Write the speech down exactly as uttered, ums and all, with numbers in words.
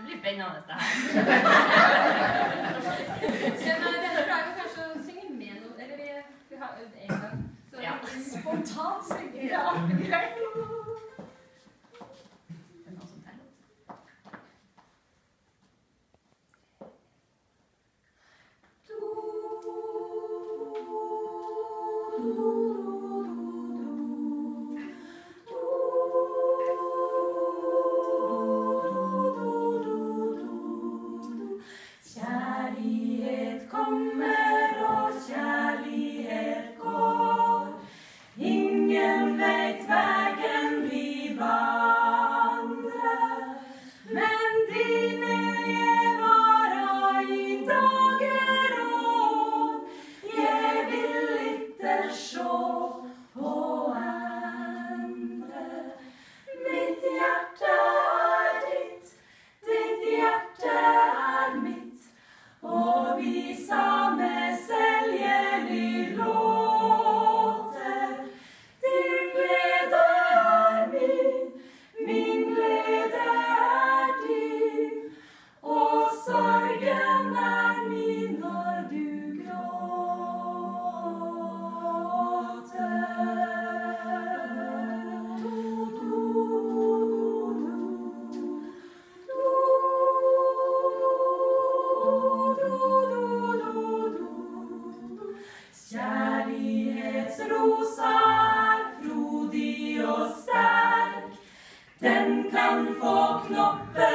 Det blir spennende det her. Denne pleier vi kanskje å synge med noe, eller vi, vi har øvd en gang. Så Ja. spontant synger. Ja. Greit. Kjærlighet kommer og kjærlighet går. Ingen vet veien vi vandrer, men dine jeg varer i dager år. Jeg vil ikke sjå på andre. Mitt hjerte er ditt, ditt hjerte er mitt, og vi samme selgelig låter. Din glede er min, min glede er din, og sorgen er min når du gråter. Kjærlighetsrosa er frodig og sterk, den kan få knopper